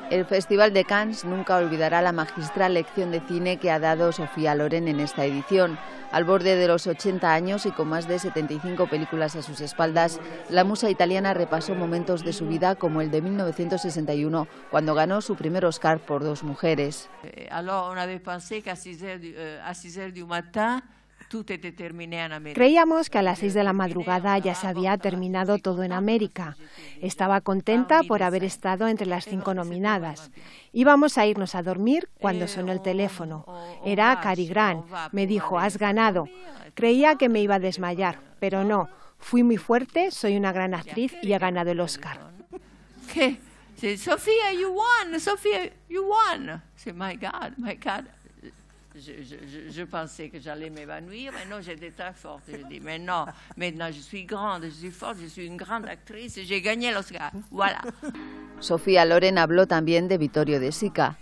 El Festival de Cannes nunca olvidará la magistral lección de cine que ha dado Sofía Loren en esta edición. Al borde de los 80 años y con más de 75 películas a sus espaldas, la musa italiana repasó momentos de su vida como el de 1961, cuando ganó su primer Oscar por Dos mujeres. Creíamos que a las 6 de la madrugada ya se había terminado todo en América. Estaba contenta por haber estado entre las 5 nominadas. Íbamos a irnos a dormir cuando sonó el teléfono. Era Cary Grant. Me dijo, has ganado. Creía que me iba a desmayar, pero no. Fui muy fuerte, soy una gran actriz y he ganado el Oscar. ¿Qué? Sofía, you won. Sofía, you won. My God, my God. Je pensais que j'allais m'évanouir, mais non, j'étais très forte. Je dis, mais non, maintenant je suis grande, je suis forte, je suis une grande actrice et j'ai gagné l'Oscar. Voilà. Sofía Loren habló también de Vittorio De Sica.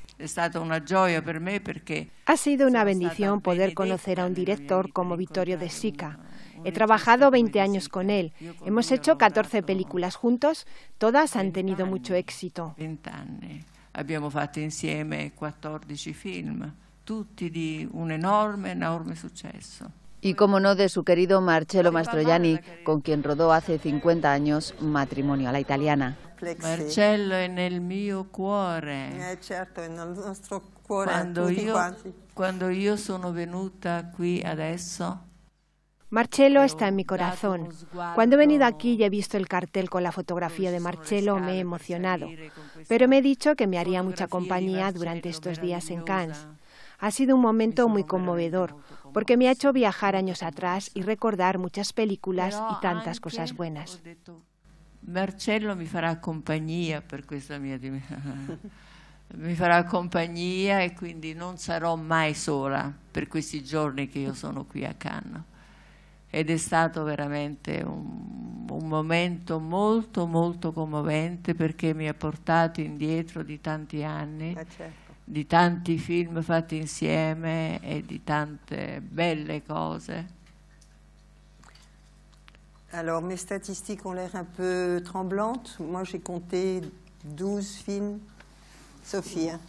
Ha sido una bendición poder conocer a un director como Vittorio De Sica. He trabajado 20 años con él. Hemos hecho 14 películas juntos. Todas han tenido mucho éxito. 20 anni. Abbiamo fatto insieme 14 film. Tutti di un enorme successo. Y como no, de su querido Marcello Mastroianni, con quien rodó hace 50 años Matrimonio a la italiana. Marcello è nel mio cuore. Certo, è nel nostro cuore. Quando io sono venuta qui adesso. Marcello está en mi corazón. Cuando he venido aquí y he visto el cartel con la fotografía de Marcello me he emocionado, pero me he dicho que me haría mucha compañía durante estos días en Cannes. Ha sido un momento muy conmovedor, porque me ha hecho viajar años atrás y recordar muchas películas y tantas cosas buenas. Marcello mi farà compagnia per questa mia mi farà compagnia e quindi non sarò mai sola per questi giorni che io sono qui a Cannes. Ed è stato veramente un momento molto molto commovente, perché mi ha portato indietro di tanti anni, di tanti film fatti insieme e di tante belle cose. Alors mes statistiques ont l'air un peu tremblantes. Moi j'ai compté 12 films. Sofia.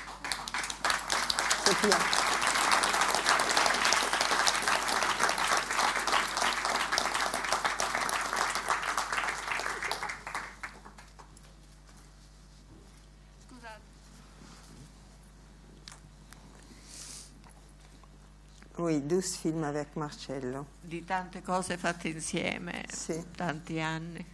Oui, 12 film avec Marcello. Di tante cose fatte insieme, sì. Tanti anni.